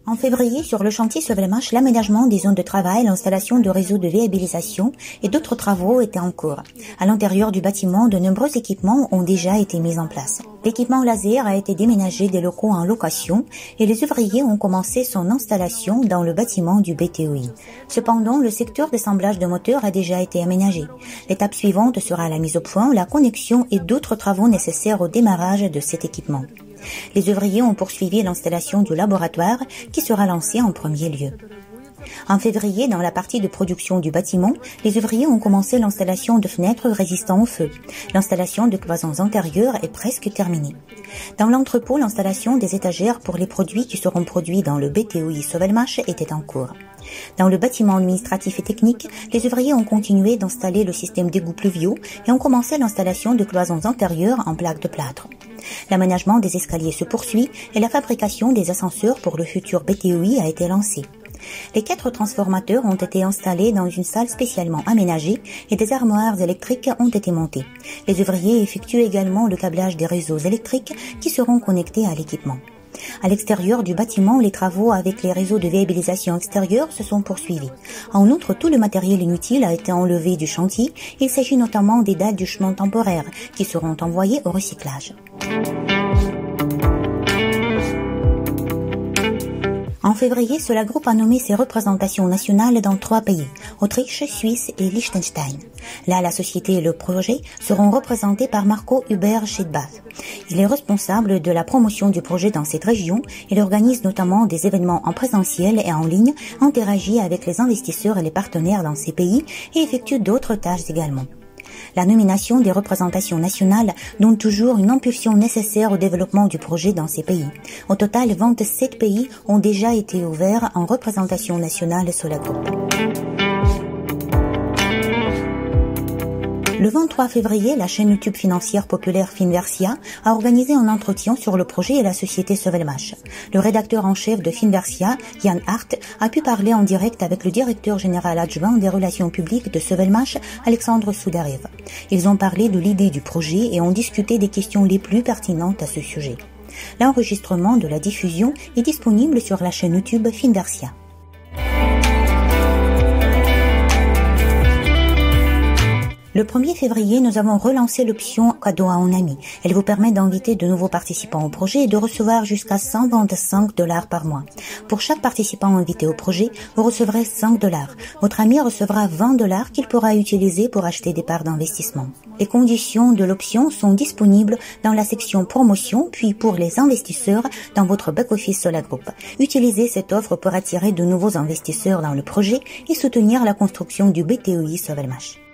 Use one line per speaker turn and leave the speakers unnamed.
En février, sur le chantier Sovelmash, l'aménagement des zones de travail, l'installation de réseaux de viabilisation et d'autres travaux étaient en cours. À l'intérieur du bâtiment, de nombreux équipements ont déjà été mis en place. L'équipement laser a été déménagé des locaux en location et les ouvriers ont commencé son installation dans le bâtiment du BTOI. Cependant, le secteur d'assemblage de moteurs a déjà été aménagé. L'étape suivante sera la mise au point, la connexion et d'autres travaux nécessaires au démarrage de cet équipement. Les ouvriers ont poursuivi l'installation du laboratoire qui sera lancé en premier lieu. En février, dans la partie de production du bâtiment, les ouvriers ont commencé l'installation de fenêtres résistant au feu. L'installation de cloisons intérieures est presque terminée. Dans l'entrepôt, l'installation des étagères pour les produits qui seront produits dans le BTOI Sovelmash était en cours. Dans le bâtiment administratif et technique, les ouvriers ont continué d'installer le système d'égouts pluviaux et ont commencé l'installation de cloisons intérieures en plaques de plâtre. L'aménagement des escaliers se poursuit et la fabrication des ascenseurs pour le futur BTOI a été lancée. Les 4 transformateurs ont été installés dans une salle spécialement aménagée et des armoires électriques ont été montées. Les ouvriers effectuent également le câblage des réseaux électriques qui seront connectés à l'équipement. À l'extérieur du bâtiment, les travaux avec les réseaux de viabilisation extérieure se sont poursuivis. En outre, tout le matériel inutile a été enlevé du chantier. Il s'agit notamment des dalles du chemin temporaire qui seront envoyées au recyclage. En février, Sola Group a nommé ses représentations nationales dans 3 pays, Autriche, Suisse et Liechtenstein. Là, la société et le projet seront représentés par Marco Huber-Schidbach. Il est responsable de la promotion du projet dans cette région. Il organise notamment des événements en présentiel et en ligne, interagit avec les investisseurs et les partenaires dans ces pays et effectue d'autres tâches également. La nomination des représentations nationales donne toujours une impulsion nécessaire au développement du projet dans ces pays. Au total, 27 pays ont déjà été ouverts en représentation nationale Sola Group. Le 23 février, la chaîne YouTube financière populaire Finversia a organisé un entretien sur le projet et la société Sovelmash. Le rédacteur en chef de Finversia, Jan Hart, a pu parler en direct avec le directeur général adjoint des relations publiques de Sovelmash, Alexandre Soudarev. Ils ont parlé de l'idée du projet et ont discuté des questions les plus pertinentes à ce sujet. L'enregistrement de la diffusion est disponible sur la chaîne YouTube Finversia. Le 1er février, nous avons relancé l'option cadeau à un ami. Elle vous permet d'inviter de nouveaux participants au projet et de recevoir jusqu'à $125 par mois. Pour chaque participant invité au projet, vous recevrez $5. Votre ami recevra $20 qu'il pourra utiliser pour acheter des parts d'investissement. Les conditions de l'option sont disponibles dans la section promotion, puis pour les investisseurs dans votre back-office Sola Group. Utilisez cette offre pour attirer de nouveaux investisseurs dans le projet et soutenir la construction du BTOI Sovelmash.